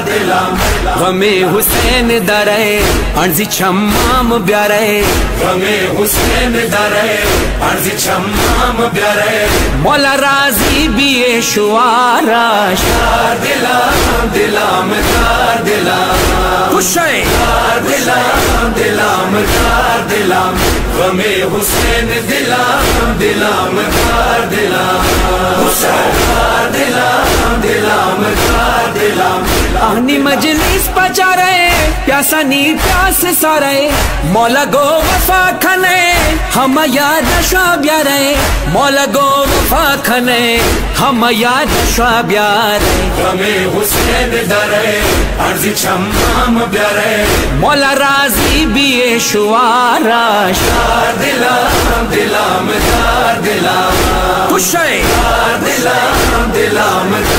गमे हुसैन दरे अर्जी छम्माम ब्यारे गमे हुसैन दरे अर्जी छम्माम ब्यारे मौला राजी भी ये शुआरा दिलाम दिलाम कार दिलाम खुश है दिलाम दिलाम कार दिलाम गमे हुसैन दिलाम दिलाम कार दिलाम दिलाम दिलाम कार दिलाम आहनी मजलिस पचा रहे प्यासा नी प्यास सारे मौला गो वफा खने हम याद शाब्या रहे मौला गो वफा खने हम याद शाब्या रहे गमे हुसैन दरे अर्जी छम्माम ब्यारे मौला राजी भी ये शुआरा दिलाम दिलाम कार दिलाम खुश है दिलाम दिलाम